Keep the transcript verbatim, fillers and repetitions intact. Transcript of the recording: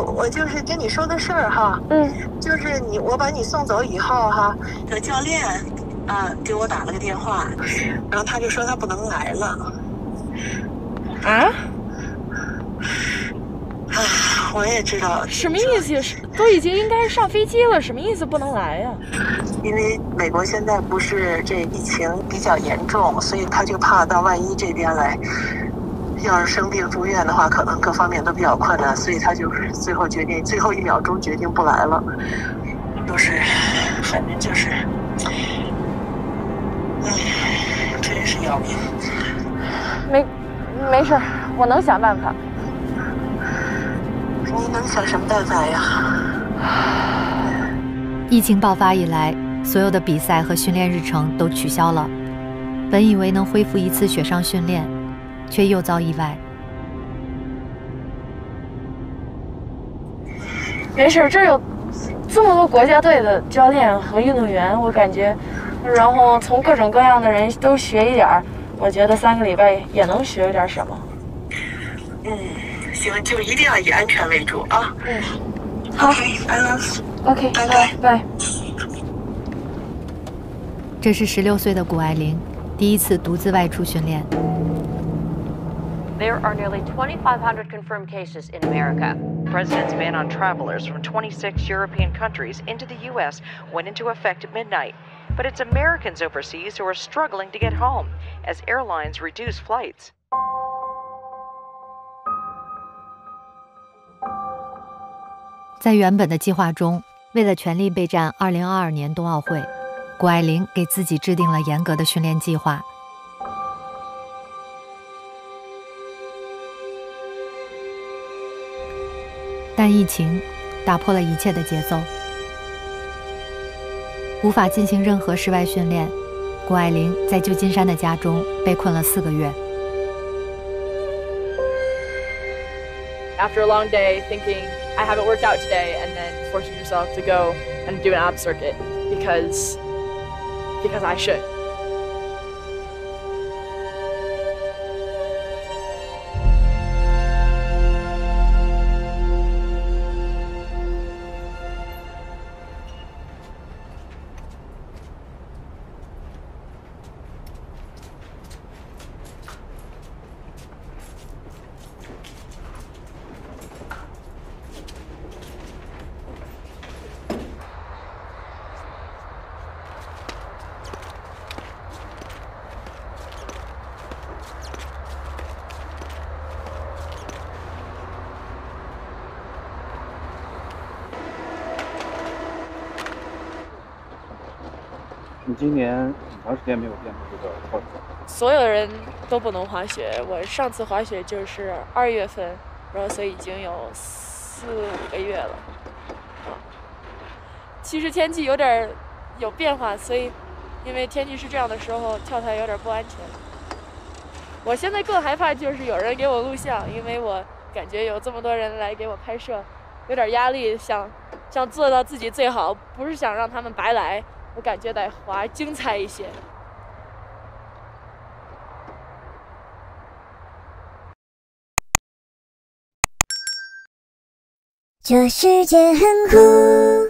我就是跟你说个事儿哈， 嗯， 就是你我把你送走以后哈，这教练啊给我打了个电话，然后他就说他不能来了。 啊？ 唉，我也知道什么意思？是都已经应该上飞机了，什么意思不能来呀？ 因为美国现在不是这疫情比较严重，所以他就怕到万一这边来，要是生病住院的话，可能各方面都比较困难，所以他就是最后决定，最后一秒钟决定不来了。都是，反正就是，唉，真是要命。 没，没事，我能想办法。 你能想什么办法呀？ 疫情爆发以来，所有的比赛和训练日程都取消了。本以为能恢复一次雪上训练，却又遭意外。 没事，这有这么多国家队的教练和运动员，我感觉，然后从各种各样的人都学一点儿，我觉得三个礼拜也能学点什么。 嗯，行，就一定要以安全为主啊。 嗯，好 ，I love ，OK， 拜拜拜。 这是十六岁的谷爱凌第一次独自外出训练。 There are nearly twenty-five hundred confirmed cases in America. The president's ban on travelers from twenty-six European countries into the U S went into effect at midnight. But it's Americans overseas who are struggling to get home as airlines reduce flights. 在原本的计划中，为了全力备战二零二二年冬奥会，谷爱凌给自己制定了严格的训练计划。但疫情打破了一切的节奏，无法进行任何室外训练。谷爱凌在旧金山的家中被困了四个月。 After a long day, thinking I haven't worked out today, and then forcing yourself to go and do an ab circuit because because I should. 你今年很长时间没有练过这个跳水。 所有人都不能滑雪，我上次滑雪就是二月份，然后所以已经有四五个月了。啊，其实天气有点有变化，所以因为天气是这样的时候，跳台有点不安全。我现在更害怕就是有人给我录像，因为我感觉有这么多人来给我拍摄，有点压力，想想做到自己最好，不是想让他们白来。我感觉得滑精彩一些。 这世界很酷。